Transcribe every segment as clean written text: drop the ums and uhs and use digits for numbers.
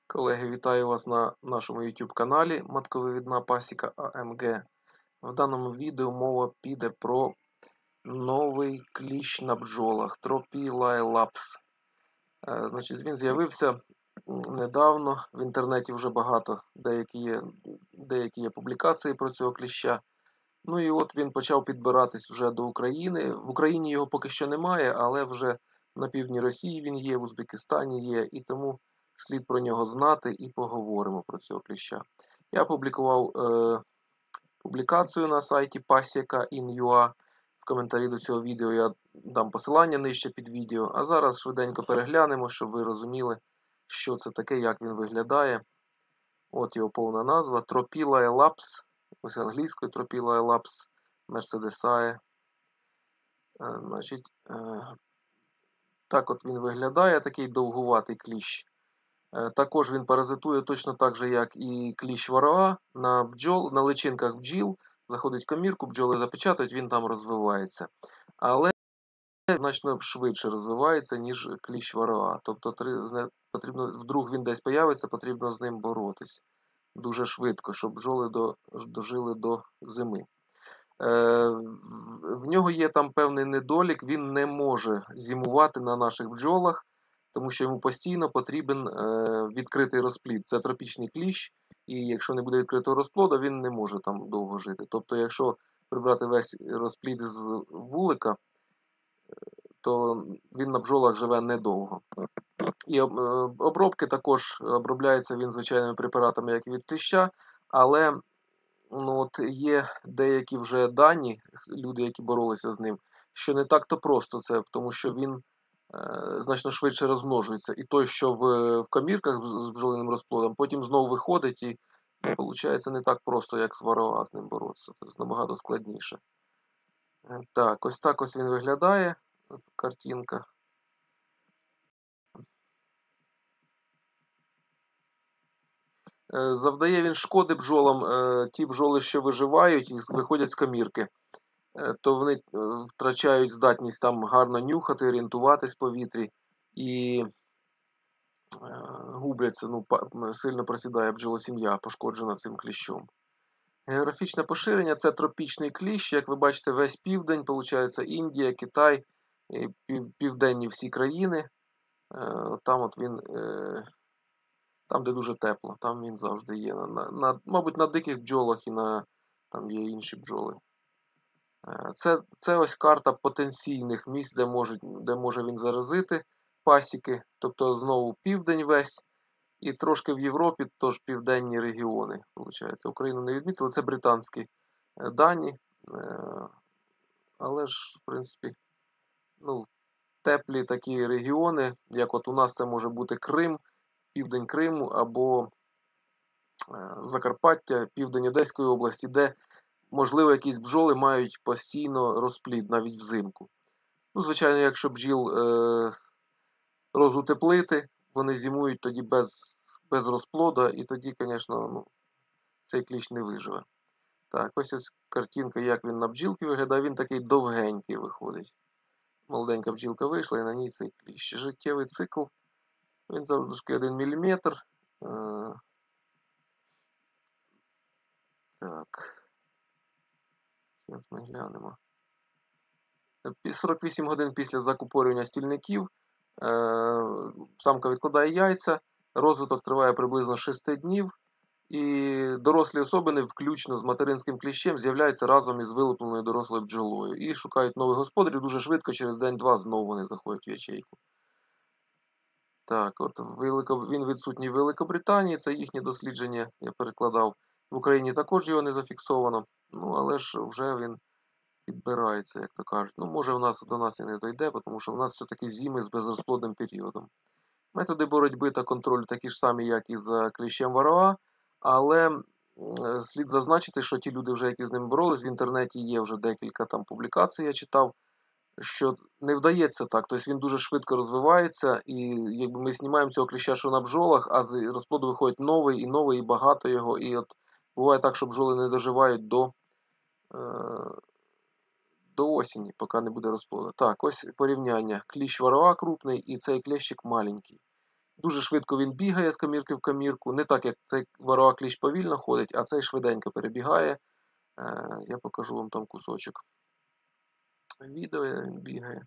Колеги, вітаю вас на нашому YouTube каналі Матковивідна пасіка АМГ. В даному відео мова піде про новий кліщ на бджолах Tropii Laps. Він з'явився недавно. В інтернеті вже багато деякі є публікації про цього кліща. Ну і от він почав підбиратись вже до України. В Україні його поки що немає, але вже на півдні Росії він є, в Узбекистані є, і тому слід про нього знати і поговоримо про цього кліща. Я опублікував публікацію на сайті Pasieka.in.ua. В коментарі до цього відео я дам посилання нижче під відео. А зараз швиденько переглянемо, щоб ви розуміли, що це таке, як він виглядає. От його повна назва. Tropii Laps. Ось англійською Tropii Laps Mercedesae. Так от він виглядає, такий довгуватий кліщ. Також він паразитує точно так же, як і кліщ вароа на личинках бджіл. Заходить в комірку, бджоли запечатують, він там розвивається. Але значно швидше розвивається, ніж кліщ вароа. Тобто вдруг він десь появиться, потрібно з ним боротись. Дуже швидко, щоб бджоли дожили до зими. В нього є там певний недолік, він не може зимувати на наших бджолах, тому що йому постійно потрібен відкритий розплід. Це тропічний кліщ, і якщо не буде відкритого розплоду, він не може там довго жити. Тобто, якщо прибрати весь розплід з вулика, то він на бджолах живе недовго. І обробки також обробляється він звичайними препаратами, як і від кліща, але є деякі вже дані, люди, які боролися з ним, що не так-то просто це, тому що він значно швидше розмножується. І той, що в комірках з бджолиним розплодом, потім знову виходить і виходить не так просто, як з вароа з ним боротися. Тобто набагато складніше. Так ось він виглядає, картинка. Завдає він шкоди бджолам, ті бджоли, що виживають і виходять з комірки, то вони втрачають здатність там гарно нюхати, орієнтуватись в повітрі і губляться, сильно просідає бджолосім'я, пошкоджена цим кліщом. Географічне поширення – це тропічний кліщ, як ви бачите, весь південь, виходить, Індія, Китай, південні всі країни. Там от він, там, де дуже тепло, там він завжди є. Мабуть, на диких бджолах і там є інші бджоли. Це ось карта потенційних місць, де може він заразити пасіки. Тобто знову південь весь. І трошки в Європі, тож південні регіони. Україну не відмітили, це британські дані. Але ж, в принципі, теплі такі регіони, як от у нас це може бути Крим, південь Криму або Закарпаття, південь Одеської області, де, можливо, якісь бджоли мають постійно розплід, навіть взимку. Звичайно, якщо бджіл розутеплити, вони зимують тоді без розплоду, і тоді, звісно, цей кліщ не виживе. Так, ось картинка, як він на бджілки виглядає. Він такий довгенький виходить. Молоденька бджілка вийшла і на ній цей кліщ. Життєвий цикл. Він завжди 1 мм. Так. Зараз ми глянемо. 48 годин після закупорювання стільників самка відкладає яйця. Розвиток триває приблизно 6 днів. І дорослі особини, включно з материнським кліщем, з'являються разом із вилупленою дорослою бджолою. І шукають нових господарів дуже швидко, через день-два знову вони заходять в ячейку. Так, от він відсутній в Великобританії, це їхнє дослідження, я перекладав. В Україні також його не зафіксовано, але ж вже він підбирається, як то кажуть. Може до нас і не дойде, тому що в нас все-таки зими з безрозплодним періодом. Методи боротьби та контролю такі ж самі, як і за кліщем вароа, але слід зазначити, що ті люди, які з ним боролись, в інтернеті є вже декілька там публікацій, я читав, що не вдається так. Тобто він дуже швидко розвивається, і якби ми знімаємо цього кліща, що на бджолах, а з розплоду виходить новий, і багато його. І от буває так, що бджоли не доживають до осені, поки не буде розплоду. Так, ось порівняння. Кліщ вароа крупний і цей кліщик маленький. Дуже швидко він бігає з комірки в комірку. Не так, як цей вароа кліщ повільно ходить, а цей швиденько перебігає. Я покажу вам там кусочок відео, як він бігає.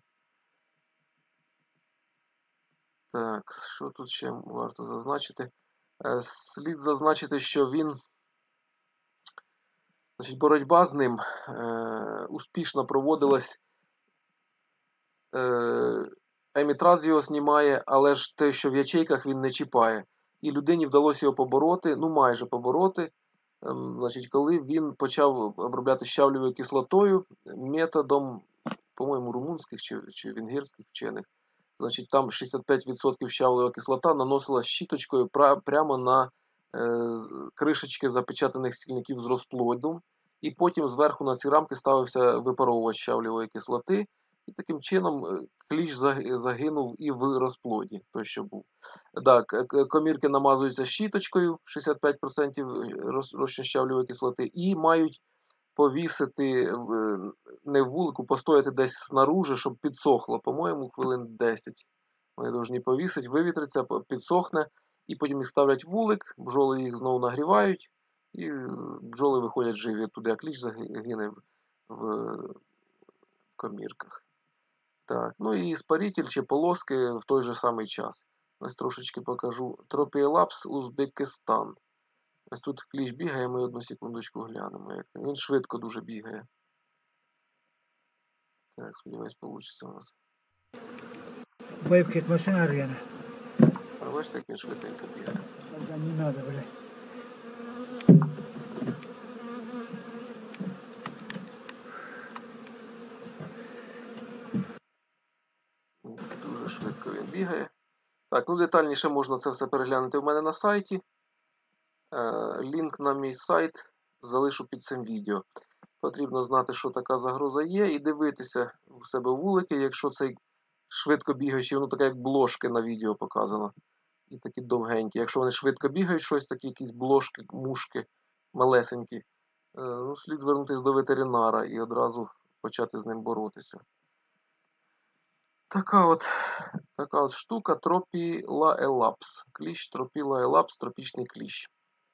Так, що тут ще варто зазначити? Слід зазначити, що він, значить, боротьба з ним успішно проводилась. Емітраз його знімає, але ж те, що в ячейках він не чіпає. І людині вдалося його побороти, ну майже побороти. Значить, коли він почав обробляти щавлевою кислотою методом, по-моєму, румунських чи венгерських вчених. Значить, там 65% щавлева кислота наносила щіточкою прямо на кришечки запечатаних стільників з розплодом. І потім зверху на ці рамки ставився випаровувач щавлевої кислоти. І таким чином кліщ загинув і в розплоді, той, що був. Так, комірки намазуються щіточкою, 65% розчин щавлевої кислоти, і мають повісити не в вулику, постояти десь снаружи, щоб підсохло. По-моєму, хвилин 10. Вони повинні повісити, вивітриться, підсохне, і потім їх ставлять в вулик, бджоли їх знову нагрівають, і бджоли виходять живі туди, а кліщ загине в комірках. Так, ну і спаритель чи полоски в той же самий час. Ось трошечки покажу. Тропіелапс Узбекистан. Ось тут кліщ бігає, ми одну секундочку глянемо. Він швидко дуже бігає. Так, сподіваюсь, вийде у нас. Випкет машина рвена. А бачите, як він швиденько бігає. Не надо, блядь. Дуже швидко він бігає. Так, ну детальніше можна це все переглянути в мене на сайті. Лінк на мій сайт залишу під цим відео. Потрібно знати, що така загроза є, і дивитися у себе в вулики, якщо цей швидко бігаючий, воно таке, як блошки на відео показано. І такі довгенькі. Якщо вони швидко бігають, щось такі якісь блошки, мушки малесенькі, ну, слід звернутися до ветеринара і одразу почати з ним боротися. Така от штука Тропілаелапс. Кліщ Тропілаелапс, тропічний кліщ.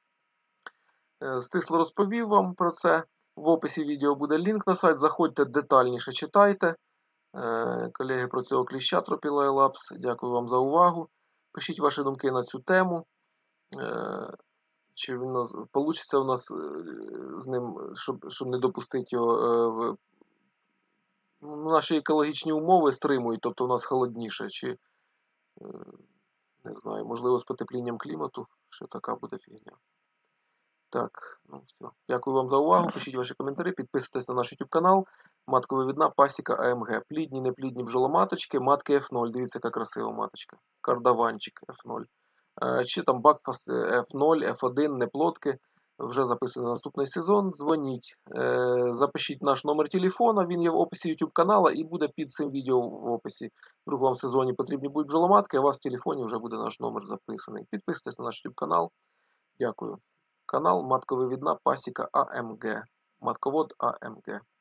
Стисло розповів вам про це. В описі відео буде лінк на сайт. Заходьте детальніше, читайте. Колеги, про цього кліща Тропілаелапс. Дякую вам за увагу. Пишіть ваші думки на цю тему. Чи вийде у нас з ним, щоб не допустити його. Наші екологічні умови стримують, тобто у нас холодніше, чи, не знаю, можливо, з потеплінням клімату, що така буде фігня. Так, ну все. Дякую вам за увагу. Пишіть ваші коментарі, підписуйтесь на наш YouTube канал. Маткововідна пасіка АМГ. Плідні, неплідні бджоломаточки, матки F0. Дивіться, яка красива маточка. Кардаванчик F0. Чи там Бакфаст F0, F1, неплодки. Вже записаний наступний сезон. Дзвоніть. Запишіть наш номер телефона, він є в описі YouTube каналу і буде під цим відео в описі. В другому сезоні потрібні будуть бджоломатки, а у вас в телефоні вже буде наш номер записаний. Підписуйтесь на наш YouTube канал. Дякую. Канал Маткововідна пасіка АМГ. Матковод АМГ.